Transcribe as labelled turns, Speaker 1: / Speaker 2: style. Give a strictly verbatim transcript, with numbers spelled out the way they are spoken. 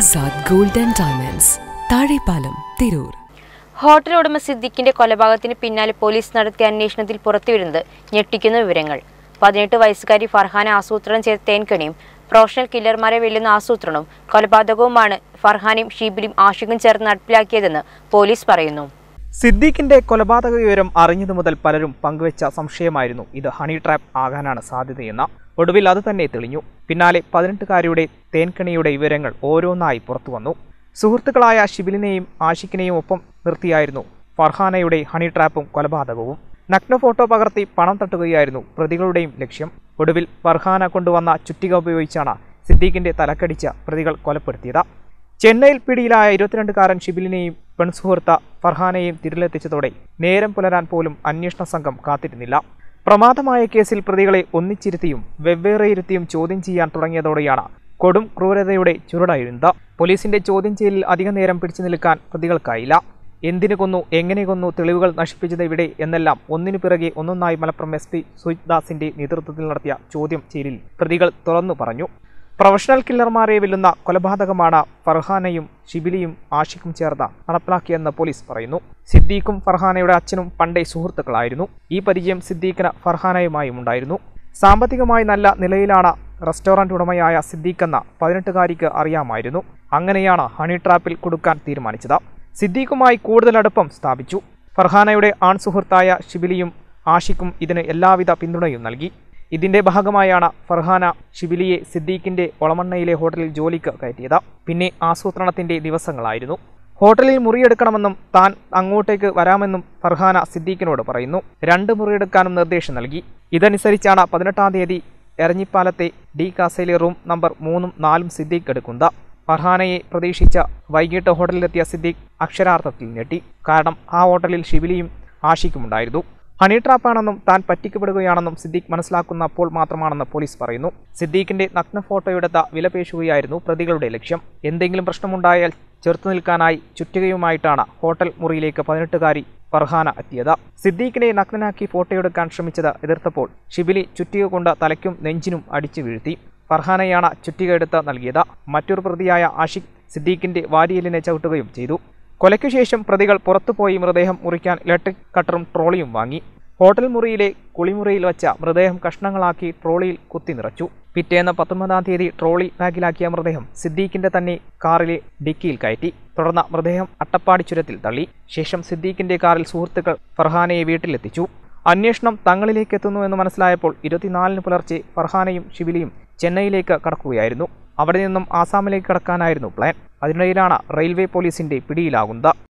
Speaker 1: Azad gold and diamonds, Thazhepalam, Tirur.
Speaker 2: Hotel ഉടമ സിദ്ദിഖിന്റെ കൊലപാതകത്തിന് പിന്നാലെ പോലീസ് നടത്തിയ അന്വേഷണത്തിൽ പുറത്തുവരുന്നത് ഞെട്ടിക്കുന്ന വിവരങ്ങൾ. പതിനെട്ട് വയസ്സുകാരി ഫർഹാന ആസൂത്രണം ചെയ്ത തേൻകണിയും പ്രൊഫഷണൽ കില്ലർമാരെ വെല്ലുന്ന ആസൂത്രണവും കൊലപാതകവുമാണ് ഫർഹാനയും ഷീബിലും ആഷിഖും ചേർന്ന് നടപ്പിലാക്കിയതെന്ന് പോലീസ് പറയുന്നു.
Speaker 3: സിദ്ദിഖിന്റെ കൊലപാതക വിവരം അറിഞ്ഞതു മുതൽ പലരും പങ്കുവെച്ച സംശയമായിരുന്നു ഇത് ഹണി ട്രാപ്പ് ആകാനാണ് സാധ്യതയെന്ന. ഒടുവിൽ അത് തന്നെ തെളിഞ്ഞു. പിന്നാലെ പതിനെട്ടുകാരിയുടെ തേൻകണിയുടെ വിവരങ്ങൾ ഓരോന്നായി പുറത്തുവന്നു. സുഹൃത്തുക്കളായ ഷിബിലിനെയും ആഷിഖിനെയും ഒപ്പം നിർത്തിയായിരുന്നു ഫർഹാനയുടെ ഹണി ട്രാപ്പും കൊലപാതകവും. നഗ്ന ഫോട്ടോ പകർത്തി പണം തട്ടുകയായിരുന്നു പ്രതികളുടെയും ലക്ഷ്യം. ഒടുവിൽ ഫർഹാന കൊണ്ടുവന്ന ചുറ്റിക ഉപയോഗിച്ചാണ് സിദ്ദിഖിന്റെ തലക്കടിച്ച പ്രതികൾ കൊലപ്പെടുത്തിയത്. ചെന്നൈയിൽ പിടിയിലായ ഇരുപത്തിരണ്ടുകാരൻ ഷിബിലിനെയും പെൺസുഹൃത്ത ഫർഹാനയെയും തിരിലെത്തിച്ചതോടെ നേരം പുലരാൻ പോലും അന്വേഷണ സംഘം കാത്തിരുന്നില്ല. പ്രമാദമായ കേസിൽ പ്രതികളെ ഒന്നിച്ചിരുത്തിയും വെവ്വേറെ ഇരുത്തിയും ചോദ്യം ചെയ്യാൻ തുടങ്ങിയതോടെയാണ് കൊടും ക്രൂരതയുടെ ചുരുടായിരുന്നത്. പോലീസിന്റെ ചോദ്യം ചെയ്യലിൽ അധിക നേരം പിടിച്ചു നിൽക്കാൻ പ്രതികൾക്കായില്ല. എന്തിനു കൊന്നു, എങ്ങനെ കൊന്നു, തെളിവുകൾ നശിപ്പിച്ചത് എവിടെ എന്നെല്ലാം ഒന്നിനു പിറകെ ഒന്നൊന്നായി മലപ്പുറം എസ് പി സുജിത് ദാസിന്റെ നേതൃത്വത്തിൽ നടത്തിയ ചോദ്യം ചെയ്യലിൽ പ്രതികൾ തുറന്നു പറഞ്ഞു. പ്രൊഫഷണൽ കില്ലർമാരെ വെല്ലുന്ന കൊലപാതകമാണ് ഫർഹാനയും ഷിബിലിയും ആഷിഖും ചേർന്ന് നടപ്പിലാക്കിയെന്ന് പോലീസ് പറയുന്നു. സിദ്ദീഖും ഫർഹാനയുടെ അച്ഛനും പണ്ടേ സുഹൃത്തുക്കളായിരുന്നു. ഈ പരിചയം സിദ്ദീഖിന് ഫർഹാനയുമായും ഉണ്ടായിരുന്നു. സാമ്പത്തികമായി നല്ല നിലയിലാണ് റെസ്റ്റോറന്റ് ഉടമയായ സിദ്ദീഖ് എന്ന പതിനെട്ടുകാരിക്ക് അറിയാമായിരുന്നു. അങ്ങനെയാണ് ഹണി ട്രാപ്പിൽ കൊടുക്കാൻ തീരുമാനിച്ചത്. സിദ്ദീഖുമായി കൂടുതൽ അടുപ്പം സ്ഥാപിച്ചു. ഫർഹാനയുടെ ആൺ സുഹൃത്തായ ഷിബിലിയും ആഷിഖും ഇതിന് എല്ലാവിധ പിന്തുണയും നൽകി. ഇതിന്റെ ഭാഗമായാണ് ഫർഹാന ഷിബിലിയെ സിദ്ദീഖിന്റെ ഒളമണ്ണയിലെ ഹോട്ടലിൽ ജോലിക്ക് കയറ്റിയത്. പിന്നെ ആസൂത്രണത്തിന്റെ ദിവസങ്ങളായിരുന്നു. ഹോട്ടലിൽ മുറിയെടുക്കണമെന്നും താൻ അങ്ങോട്ടേക്ക് വരാമെന്നും ഫർഹാന സിദ്ദീഖിനോട് പറയുന്നു. രണ്ട് മുറിയെടുക്കാനും നിർദ്ദേശം നൽകി. ഇതനുസരിച്ചാണ് പതിനെട്ടാം തീയതി എരഞ്ഞിപ്പാലത്തെ ഡി കാസയിലെ റൂം നമ്പർ മൂന്നും നാലും സിദ്ദീഖ് എടുക്കുന്നത്. ഫർഹാനയെ പ്രതീക്ഷിച്ച വൈകിട്ട് ഹോട്ടലിലെത്തിയ സിദ്ദീഖ് അക്ഷരാർത്ഥത്തിൽ ഞെട്ടി. കാരണം ആ ഹോട്ടലിൽ ഷിബിലിയും ആഷിഖും ഉണ്ടായിരുന്നു. ഹണി ട്രാപ്പാണെന്നും താൻ പറ്റിക്കപ്പെടുകയാണെന്നും സിദ്ദീഖ് മനസ്സിലാക്കുന്നപ്പോൾ മാത്രമാണെന്ന് പോലീസ് പറയുന്നു. സിദ്ദീഖിന്റെ നഗ്ന ഫോട്ടോയെടുത്ത വിലപേശുകയായിരുന്നു പ്രതികളുടെ ലക്ഷ്യം. എന്തെങ്കിലും പ്രശ്നമുണ്ടായാൽ ചെറുത്തു നിൽക്കാനായി ചുറ്റികയുമായിട്ടാണ് ഹോട്ടൽ മുറിയിലേക്ക് പതിനെട്ടുകാരി ഫർഹാന എത്തിയത്. സിദ്ദീഖിനെ നഗ്നനാക്കി ഫോട്ടോയെടുക്കാൻ ശ്രമിച്ചത് എതിർത്തപ്പോൾ ഷിബിലി ചുറ്റിക കൊണ്ട് തലയ്ക്കും നെഞ്ചിനും അടിച്ചു വീഴ്ത്തി. ഫർഹാനയാണ് ചുറ്റിക എടുത്ത് നൽകിയത്. മറ്റൊരു പ്രതിയായ ആഷിഖ് സിദ്ദീഖിന്റെ വാരിയലിനെ ചവിട്ടുകയും ചെയ്തു. കൊലയ്ക്കു ശേഷം പ്രതികൾ പുറത്തുപോയി മൃതദേഹം മുറിക്കാൻ ഇലക്ട്രിക് കട്ടറും ട്രോളിയും വാങ്ങി. ഹോട്ടൽ മുറിയിലെ കുളിമുറിയിൽ വച്ച മൃതദേഹം കഷ്ണങ്ങളാക്കി ട്രോളിയിൽ കുത്തി നിറച്ചു. പിറ്റേന്ന് പത്തൊമ്പതാം തീയതി ട്രോളി ബാഗിലാക്കിയ മൃതദേഹം സിദ്ദീഖിന്റെ തന്നെ കാറിലെ ഡിക്കിയിൽ കയറ്റി. തുടർന്ന് മൃതദേഹം അട്ടപ്പാടി ചുരത്തിൽ തള്ളി. ശേഷം സിദ്ദീഖിന്റെ കാറിൽ സുഹൃത്തുക്കൾ ഫർഹാനയെ വീട്ടിലെത്തിച്ചു. അന്വേഷണം തങ്ങളിലേക്ക് എത്തുന്നുവെന്ന് മനസ്സിലായപ്പോൾ ഇരുപത്തിനാലിന് പുലർച്ചെ ഫർഹാനയും ഷിബിലിയും ചെന്നൈയിലേക്ക് കടക്കുകയായിരുന്നു. അവിടെ നിന്നും ആസാമിലേക്ക് കടക്കാനായിരുന്നു പ്ലാൻ. അതിനിടയിലാണ് റെയിൽവേ പോലീസിന്റെ പിടിയിലാകുന്നത്.